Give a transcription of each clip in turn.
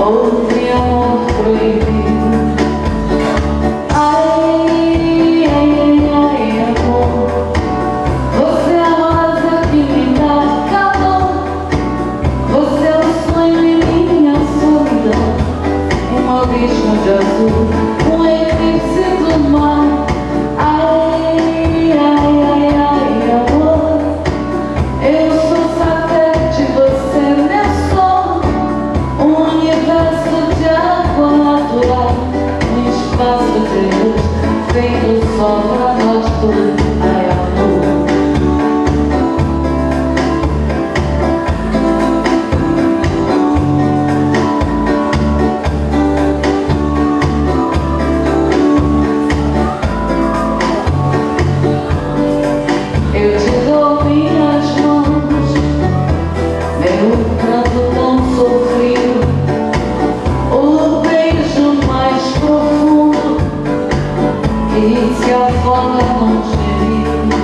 Houve amor proibido. Ai, ai, ai, ai, amor, você é a rosa que me dá calor. Você é o sonho em minha solidão, um abismo de azul, um eclipse do mar. Ai, ai, ai, ai, amor, eu sou satélite, você é meu sol, um universo de água natural, um espaço de luz feito só pra nós dois. Ai, amor, eu te dou minhas mãos, meu canto tão sofrido, o beijo mais profundo que se afoga num gemido.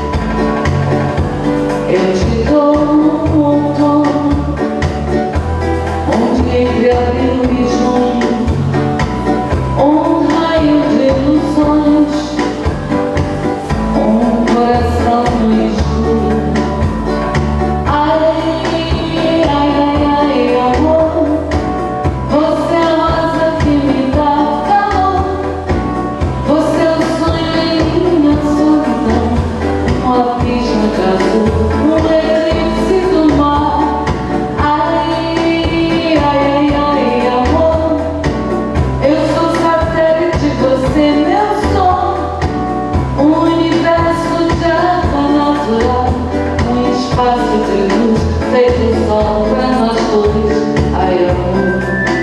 Eu te dou um outono, onde entre abril e junho, um raio de ilusões, um coração no escuro. Ai, ai, ai, ai, amor, você é a rosa que me dá calor. Você é o sonho em minha solidão, um abismo de azul, um eclipse do mar. Ai, ai, ai, ai, amor, eu sou satélite, você é meu sol, um universo de água natural, um espaço de luz feito só pra nós dois. Ai, amor,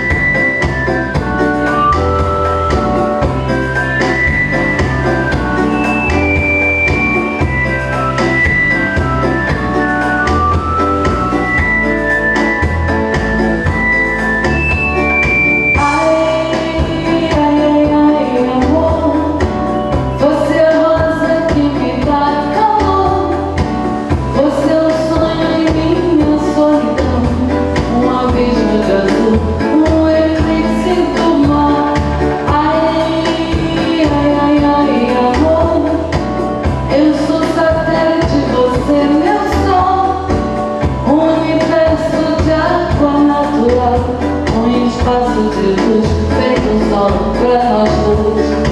ai, ai, ai, ai, amor, você é a rosa que me dá calor. Você é o sonho em minha solidão, um abismo de azul, um eclipse do mar. Ai, ai, ai, ai, amor, eu sou satélite, você é meu sol, um universo de água natural, um espaço de luz feito só pra nós dois.